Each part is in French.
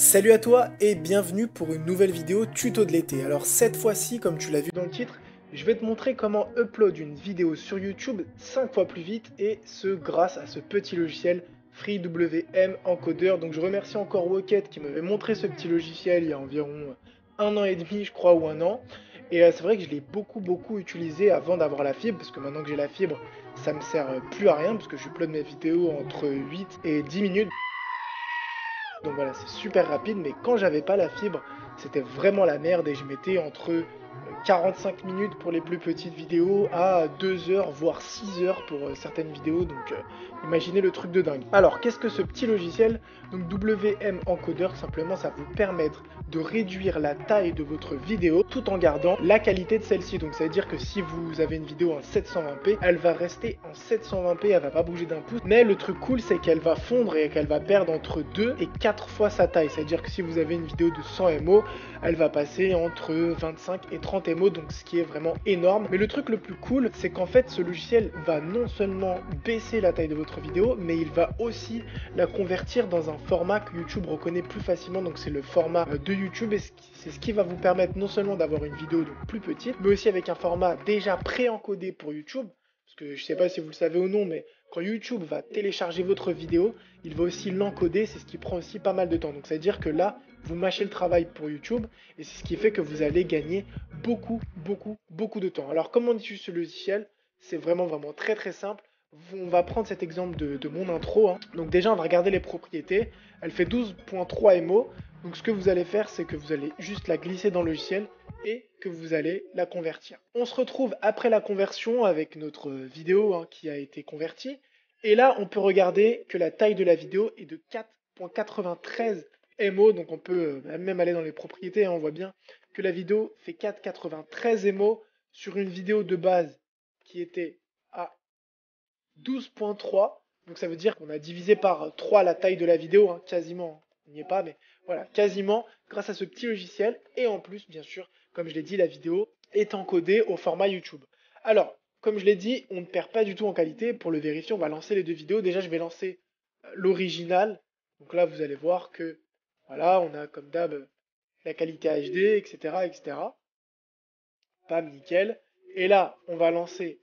Salut à toi et bienvenue pour une nouvelle vidéo tuto de l'été. Alors cette fois-ci, comme tu l'as vu dans le titre, je vais te montrer comment upload une vidéo sur YouTube 5 fois plus vite et ce grâce à ce petit logiciel FreeWM Encoder. Donc je remercie encore Wocket qui m'avait montré ce petit logiciel il y a environ un an et demi je crois ou un an. Et c'est vrai que je l'ai beaucoup utilisé avant d'avoir la fibre parce que maintenant que j'ai la fibre ça me sert plus à rien parce que je upload mes vidéos entre 8 et 10 minutes. Donc voilà, c'est super rapide, mais quand j'avais pas la fibre, c'était vraiment la merde et je mettais entre 45 minutes pour les plus petites vidéos à 2 heures, voire 6 heures pour certaines vidéos. Donc imaginez le truc de dingue. Alors, qu'est-ce que ce petit logiciel? Donc WM Encoder, simplement, ça vous permettre de réduire la taille de votre vidéo tout en gardant la qualité de celle-ci. Donc ça veut dire que si vous avez une vidéo en 720p, elle va rester en 720p, elle va pas bouger d'un pouce. Mais le truc cool, c'est qu'elle va fondre et qu'elle va perdre entre 2 et 4 fois sa taille. C'est à dire que si vous avez une vidéo de 100 MO, elle va passer entre 25 et 30 MO, donc ce qui est vraiment énorme. Mais le truc le plus cool, c'est qu'en fait ce logiciel va non seulement baisser la taille de votre vidéo, mais il va aussi la convertir dans un format que YouTube reconnaît plus facilement, donc c'est le format de YouTube, et c'est ce qui va vous permettre non seulement d'avoir une vidéo donc plus petite, mais aussi avec un format déjà pré-encodé pour YouTube. Parce que je sais pas si vous le savez ou non, mais quand YouTube va télécharger votre vidéo, il va aussi l'encoder, c'est ce qui prend aussi pas mal de temps. Donc ça veut dire que là, vous mâchez le travail pour YouTube et c'est ce qui fait que vous allez gagner beaucoup de temps. Alors comment on utilise ce logiciel? C'est vraiment très simple. On va prendre cet exemple de mon intro, hein. Donc déjà, on va regarder les propriétés. Elle fait 12.3 MO. Donc ce que vous allez faire, c'est que vous allez juste la glisser dans le logiciel et que vous allez la convertir. On se retrouve après la conversion avec notre vidéo hein, qui a été convertie. Et là, on peut regarder que la taille de la vidéo est de 4.93 MO. Donc on peut même aller dans les propriétés, hein, on voit bien que la vidéo fait 4.93 MO sur une vidéo de base qui était à 12.3. Donc ça veut dire qu'on a divisé par 3 la taille de la vidéo, hein, quasiment. On n'y est pas, mais voilà, quasiment grâce à ce petit logiciel. Et en plus, bien sûr, comme je l'ai dit, la vidéo est encodée au format YouTube. Alors, comme je l'ai dit, on ne perd pas du tout en qualité. Pour le vérifier, on va lancer les deux vidéos. Déjà, je vais lancer l'original. Donc là, vous allez voir que, voilà, on a comme d'hab la qualité HD, etc. Pam, nickel. Et là, on va lancer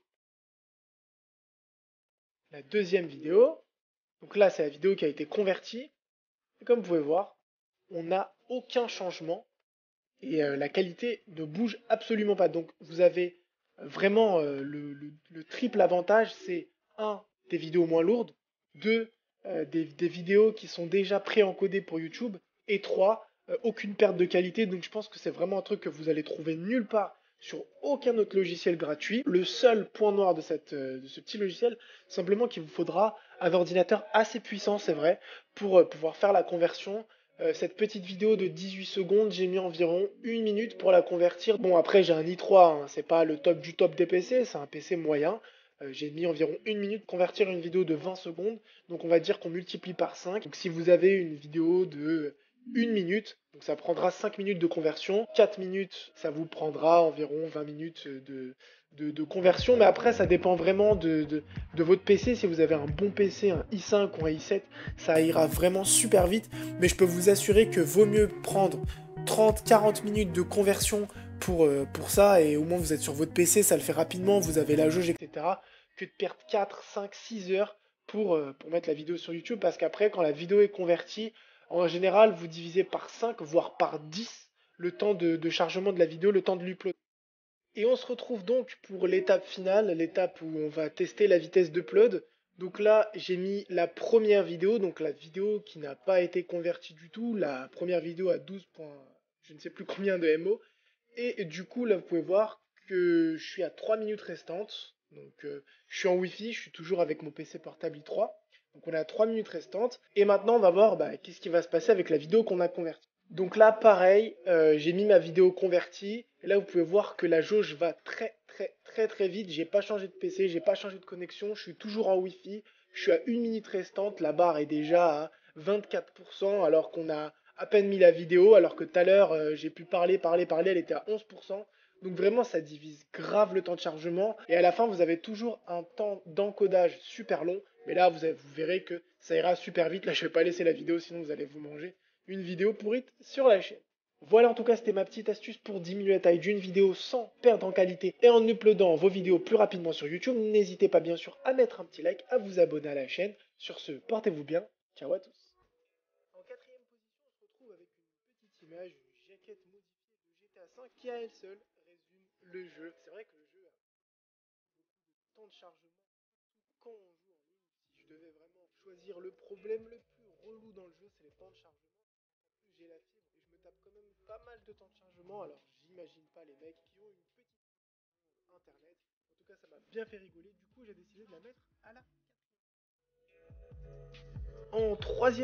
la deuxième vidéo. Donc là, c'est la vidéo qui a été convertie. Et comme vous pouvez voir, on n'a aucun changement et la qualité ne bouge absolument pas. Donc vous avez vraiment le triple avantage, c'est un, des vidéos moins lourdes, deux, des vidéos qui sont déjà pré-encodées pour YouTube, et trois, aucune perte de qualité. Donc je pense que c'est vraiment un truc que vous allez trouver nulle part sur aucun autre logiciel gratuit. Le seul point noir de ce petit logiciel, simplement qu'il vous faudra un ordinateur assez puissant, c'est vrai, pour pouvoir faire la conversion. Cette petite vidéo de 18 secondes, j'ai mis environ 1 minute pour la convertir. Bon, après, j'ai un i3, hein, c'est pas le top du top des PC, c'est un PC moyen. J'ai mis environ 1 minute pour convertir une vidéo de 20 secondes. Donc, on va dire qu'on multiplie par 5. Donc, si vous avez une vidéo de 1 minute, donc ça prendra 5 minutes de conversion. 4 minutes, ça vous prendra environ 20 minutes de conversion. Mais après, ça dépend vraiment de votre PC. Si vous avez un bon PC, un i5 ou un i7, ça ira vraiment super vite. Mais je peux vous assurer que vaut mieux prendre 30-40 minutes de conversion pour ça. Et au moins, vous êtes sur votre PC, ça le fait rapidement, vous avez la jauge, etc. Que de perdre 4, 5, 6 heures pour mettre la vidéo sur YouTube. Parce qu'après, quand la vidéo est convertie, en général, vous divisez par 5, voire par 10 le temps de chargement de la vidéo, le temps de l'upload. Et on se retrouve donc pour l'étape finale, l'étape où on va tester la vitesse d'upload. Donc là, j'ai mis la première vidéo, donc la vidéo qui n'a pas été convertie du tout, la première vidéo à 12 je ne sais plus combien de MO. Et du coup, là, vous pouvez voir que je suis à 3 minutes restantes. Donc, je suis en Wi-Fi, je suis toujours avec mon PC portable i3. Donc, on est à 3 minutes restantes. Et maintenant, on va voir qu'est-ce qui va se passer avec la vidéo qu'on a convertie. Donc là, pareil, j'ai mis ma vidéo convertie. Et là, vous pouvez voir que la jauge va très vite. J'ai pas changé de PC, j'ai pas changé de connexion. Je suis toujours en Wi-Fi. Je suis à 1 minute restante. La barre est déjà à 24%, alors qu'on a à peine mis la vidéo, alors que tout à l'heure, j'ai pu parler, elle était à 11%. Donc vraiment, ça divise grave le temps de chargement. Et à la fin, vous avez toujours un temps d'encodage super long. Mais là, vous verrez que ça ira super vite. Là, je vais pas laisser la vidéo, sinon vous allez vous manger. une vidéo pourrite sur la chaîne. Voilà, en tout cas, c'était ma petite astuce pour diminuer la taille d'une vidéo sans perdre en qualité et en uploadant vos vidéos plus rapidement sur YouTube. N'hésitez pas bien sûr à mettre un petit like, à vous abonner à la chaîne. Sur ce, portez-vous bien. Ciao à tous. En quatrième position, on se retrouve avec une petite image, une jaquette modifiée de GTA V qui à elle seule résume le jeu. C'est vrai que le jeu a temps de chargement quand on joue en ligne. Si je devais vraiment choisir le problème le plus relou dans le jeu, c'est les temps de chargement. J'ai la fibre et je me tape quand même pas mal de temps de chargement, alors j'imagine pas les mecs qui ont une petite internet. En tout cas, ça m'a bien fait rigoler, du coup j'ai décidé de la mettre à la en troisième